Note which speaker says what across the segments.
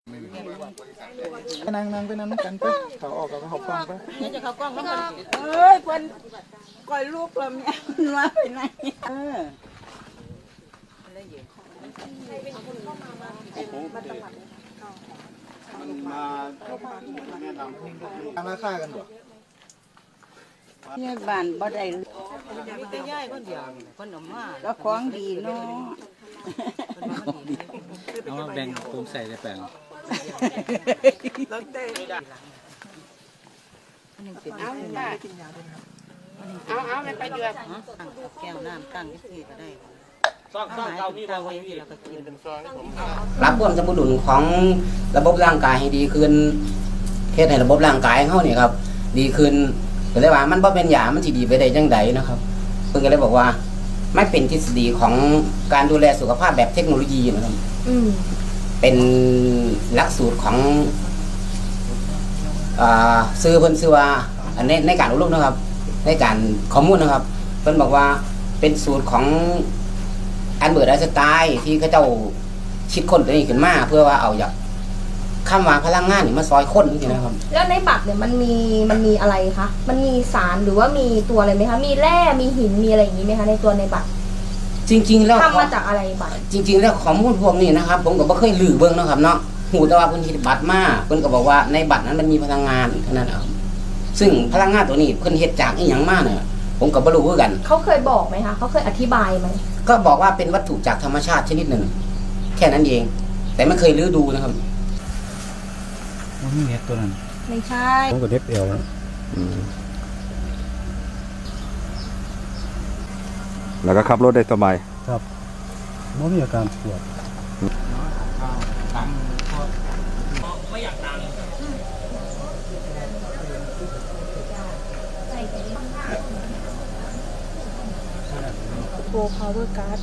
Speaker 1: นั่งไปนั่งกันไปเขาออกกับเขากล้องไป
Speaker 2: เนี่ยจะเขากล้องแล้วมันเอ้ยเพิ่นก่อยลูกเราเนี่ยมาไปไหน
Speaker 1: ราคากันบ่
Speaker 2: เนี่ยบ้านบ่ได้มีแต่ย่ายคนเดียวคนออกมาแล้วของดีเนาะ
Speaker 3: เอาแบ่งภูมิใส่ได้แปลง
Speaker 2: เอาไปเดือดตั้งแก้วน้ำตั้งที่ก็ได้
Speaker 4: รับความสมดุลของระบบร่างกายให้ดีขึ้นเฮ็ดให้ระบบร่างกายเขาเนี่ยครับดีขึ้นก็เลยว่ามันบ่เป็นยามันสิดีไปได้จังไดนะครับเพิ่นก็เลยบอกว่าไม่เป็นทฤษฎีของการดูแลสุขภาพแบบเทคโนโลยีนะครับเป็นหลักสูตรของซื้อเพิ่นซื้อว่าอันในการอบรมนะครับในการข้อมูลนะครับเพิ่นบอกว่าเป็นสูตรของอันเบิร์ตไอน์สไตน์ที่เขาเจ้าคิดค้นตัวนี้ขึ้นมาเพื่อว่าเอาอยากข้ามวางพลังงานนี่มาซอยคนนี่นะครับ
Speaker 5: แล้วในบัตรเนี่ยมันมีอะไรคะมันมีสารหรือว่ามีตัวอะไรไหมคะมีแร่มีหินมีอะไรอย่างนี้ไหมคะในตัวในบัตร
Speaker 4: จริงๆแล้ว
Speaker 5: ทำมาจากอะไรบัตร
Speaker 4: จริงๆแล้วข้อมูลพวกนี้นะครับผมก็ไม่เคยลือเบื้องนะครับเนาะหูแต่ว่าเพิ่นคิดบัตรมาเพิ่นก็บอกว่าในบัตรนั้นมันมีพลังงานเท่านั้นครับซึ่งพลังงานตัวนี้เพิ่นเฮ็ดจากอีหยังมาเนี่ยผมก็บ่รู้เหมือนกัน
Speaker 5: เขาเคยบอกไหมคะเขาเคยอธิบายไหม
Speaker 4: ก็บอกว่าเป็นวัตถุจากธรรมชาติชนิดหนึ่งแค่นั้นเองแต่ไม่เคยลื้อดูนะครับ
Speaker 3: มันเน็ตตัวนั้น
Speaker 5: ไม่ใช่
Speaker 3: ผมก็เน็ตเอว
Speaker 1: แล้วก็ขับรถได้สบาย
Speaker 3: ครับไม่มีอาการปวด
Speaker 2: โปรพาวเวอร์การ์ด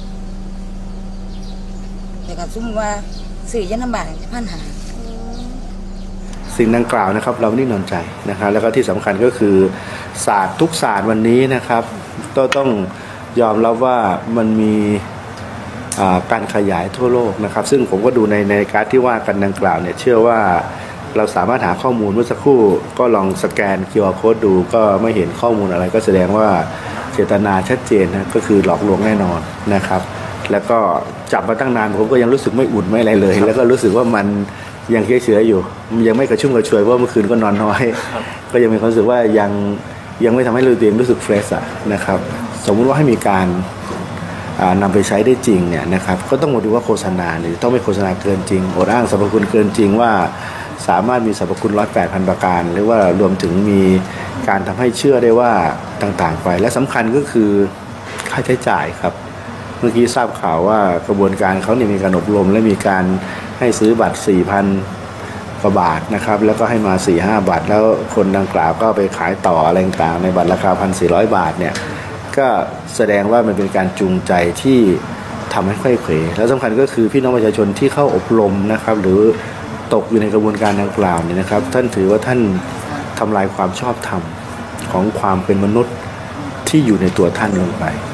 Speaker 6: แต่กับซุ้มว่าสื่อยันลำบากจะพันหา
Speaker 1: สิ่งดังกล่าวนะครับเราไม่นิ่งนอนใจนะครับแล้วก็ที่สำคัญก็คือศาสตร์ทุกศาสตร์วันนี้นะครับต้องยอมรับว่ามันมีการขยายทั่วโลกนะครับซึ่งผมก็ดูในการที่ว่ากันดังกล่าวเนี่ยเชื่อว่าเราสามารถหาข้อมูลเมื่อสักครู่ก็ลองสแกน QR Code ดูก็ไม่เห็นข้อมูลอะไรก็แสดงว่าเจตนาชัดเจนนะก็คือหลอกลวงแน่นอนนะครับแล้วก็จับมาตั้งนานผมก็ยังรู้สึกไม่อุ่นไม่อะไรเลยแล้วก็รู้สึกว่ามันยังเฉยๆอยู่ยังไม่กระชุ่มกระชวยเพราะเมื่อคืนก็นอนน้อยก็ยังมีความรู้สึกว่ายังไม่ทำให้ตัวเองรู้สึกเฟรชนะครับสมมุติว่าให้มีการนำไปใช้ได้จริงเนี่ยนะครับก็ต้องมาดูว่าโฆษณาหรือต้องไม่โฆษณาเกินจริงอดอ้างสรรพคุณเกินจริงว่าสามารถมีสรรพคุณ 108,000 ประการหรือว่ารวมถึงมีการทำให้เชื่อได้ว่าต่างๆไปและสำคัญก็คือค่าใช้จ่ายครับเมื่อกี้ทราบข่าวว่ากระบวนการเขาเนี่ยมีการอบรมและมีการให้ซื้อบัตร 4,000 กว่าบาทนะครับแล้วก็ให้มา 4-5 บาทแล้วคนดังกล่าวก็ไปขายต่ออะไรต่างๆในบัตรราคา 1,400 บาทเนี่ยก็แสดงว่ามันเป็นการจูงใจที่ทำให้ค่อยเขวแล้วสำคัญก็คือพี่น้องประชาชนที่เข้าอบรมนะครับหรือตกอยู่ในกระบวนการดังกล่าวเนี่ยนะครับท่านถือว่าท่านทำลายความชอบธรรมของความเป็นมนุษย์ที่อยู่ในตัวท่านลงไป